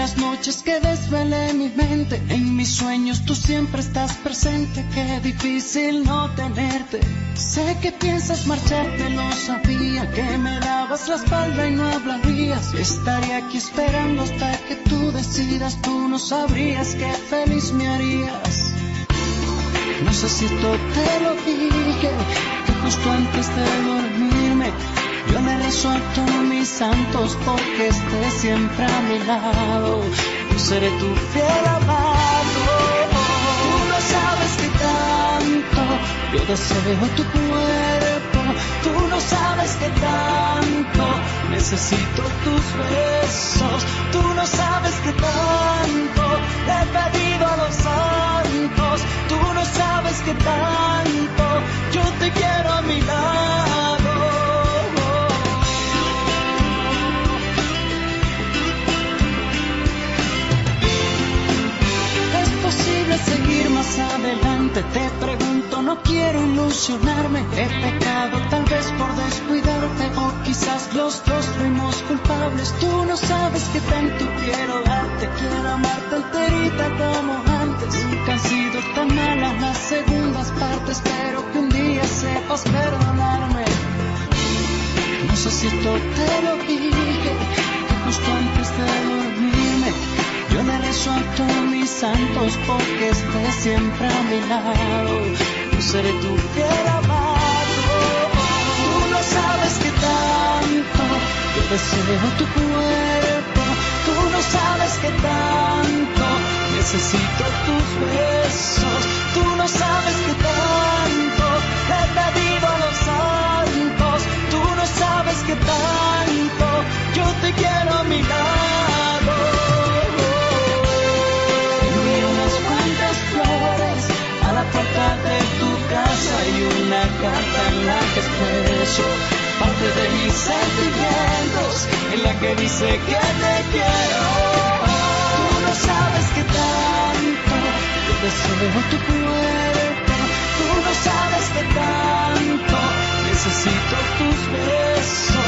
las noches que desvelé mi mente, en mis sueños tú siempre estás presente. Qué difícil no tenerte. Sé que piensas marcharte, lo sabía, que me dabas la espalda y no hablarías. Estaría aquí esperando hasta que tú decidas. Tú no sabrías qué feliz me harías. No sé si esto te lo dije, que justo antes de dormirme yo le rezo a todos mis santos porque estés siempre a mi lado. Yo seré tu fiel amado. Tú no sabes qué tanto yo deseo tu cuerpo. Tú no sabes qué tanto necesito tus besos. Tú no sabes qué tanto le he pedido a los santos. Tú no sabes qué tanto yo te quiero a mi lado. Seguir más adelante, te pregunto, no quiero ilusionarme. He pecado tal vez por descuidarte, o quizás los dos fuimos culpables. Tú no sabes qué tanto quiero darte, quiero amarte enterita como antes. Nunca han sido tan malas las segundas partes, pero que un día sepas perdonarme. No sé si esto te lo dije, que justo antes de dormirme yo le rezo a todos mis santos porque estés siempre a mi lado. Yo seré tu fiel amado. Tú no sabes qué tanto yo deseo tu cuerpo. Tú no sabes qué tanto necesito tus besos. Tú no sabes qué tanto le he pedido a los santos. Tú no sabes qué tanto yo te quiero a mi lado. A la puerta de tu casa y una carta en la que expreso parte de mis sentimientos, en la que dice que te quiero. Tú no sabes qué tanto yo deseo tu cuerpo. Tú no sabes qué tanto necesito tus besos.